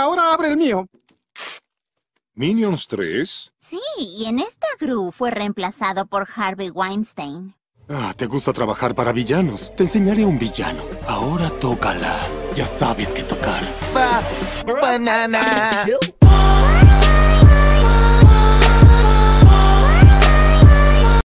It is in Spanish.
Ahora abre el mío. ¿Minions 3? Sí, y en esta Gru fue reemplazado por Harvey Weinstein. Ah, te gusta trabajar para villanos. Te enseñaré un villano. Ahora tócala. Ya sabes qué tocar. Banana.